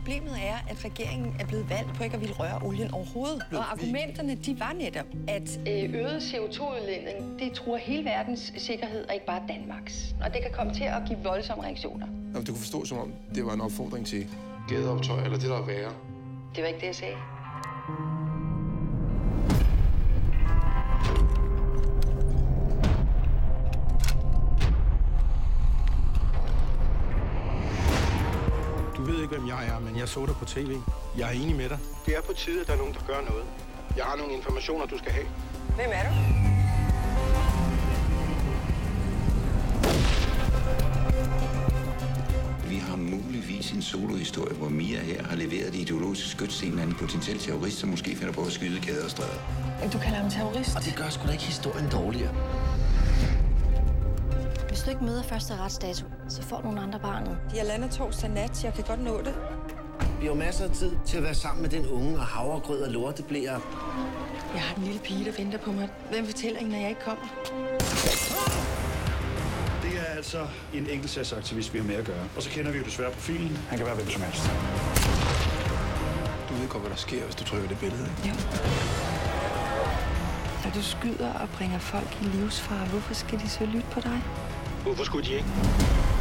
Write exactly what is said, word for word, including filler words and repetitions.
Problemet er, at regeringen er blevet valgt på ikke at ville røre olien overhovedet. Og argumenterne, de var netop, at øget C O to udledning, det truer hele verdens sikkerhed, og ikke bare Danmarks. Og det kan komme til at give voldsomme reaktioner. Jamen, du kunne forstå, som om det var en opfordring til gadeoptøj, eller det der er værre. Det var ikke det, jeg sagde. Du ved ikke, hvem jeg er, men jeg så dig på tv. Jeg er enig med dig. Det er på tide, at der er nogen, der gør noget. Jeg har nogle informationer, du skal have. Hvem er du? Vi har muligvis en solohistorie, hvor Mia her har leveret det ideologiske skyts til en eller anden potentiel terrorist, som måske finder på at skyde gader og stræder. Du kalder ham terrorist? Og det gør sgu da ikke historien dårligere. Hvis du ikke møder første retsdato, så får nogle andre barnet. Jeg lander torsdag nat. Jeg kan godt nå det. Vi har masser af tid til at være sammen med den unge og havregrød og lorteblæer. Jeg har en lille pige, der venter på mig. Hvem fortæller hende, når jeg ikke kommer? Det er altså en enkeltsagsaktivist, vi har med at gøre. Og så kender vi jo desværre profilen. Han kan være hvem som helst. Du ved godt, hvad der sker, hvis du trykker det billede, ikke? Jo. Når du skyder og bringer folk i livsfare, hvorfor skal de så lytte på dig? Hvorfor skulle de ikke?